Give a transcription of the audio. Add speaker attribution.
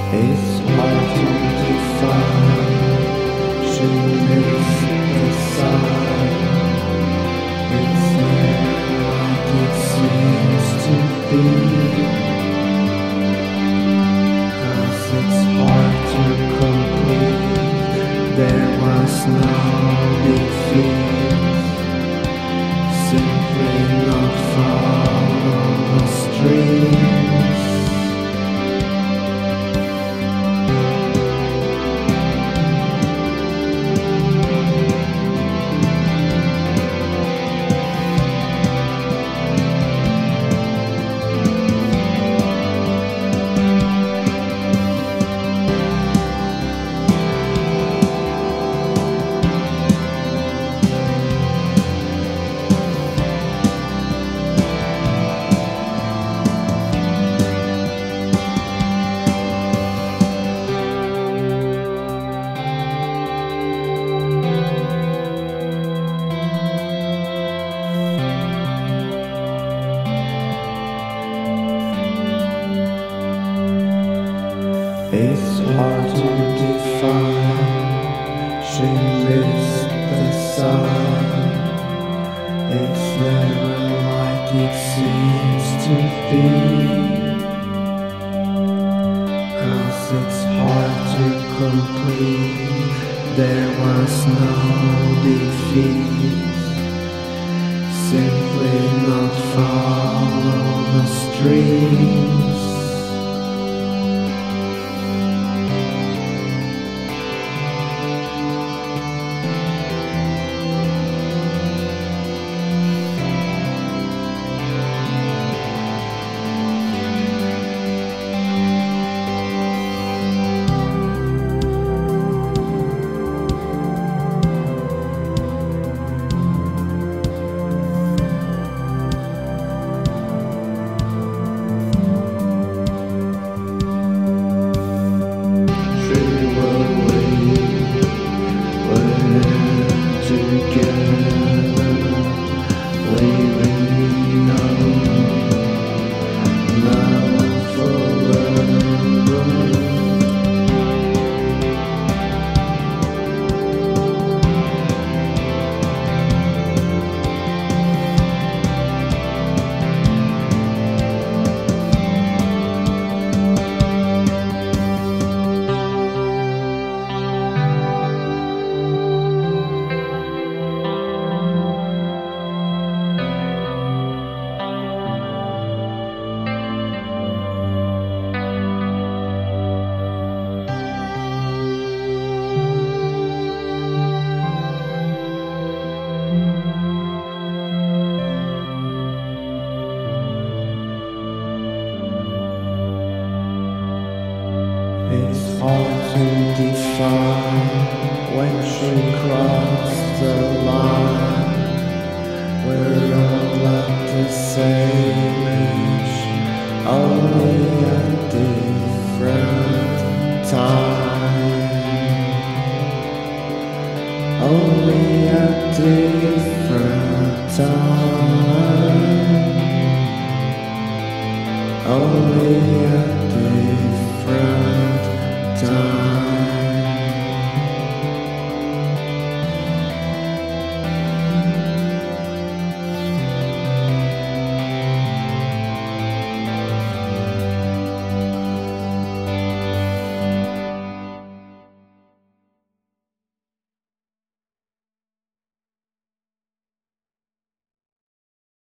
Speaker 1: It's hard to define. She missed the sun. It's never like it seems to be. 'Cause it's hard to complete. There was no defeat. Simply not follow the streams. It's hard to define. She missed the sun. It's never like it seems to be. 'Cause it's hard to complete. There was no defeat. Simply not follow the streams. It's hard to define when she crossed the line. We're all at the same age, only at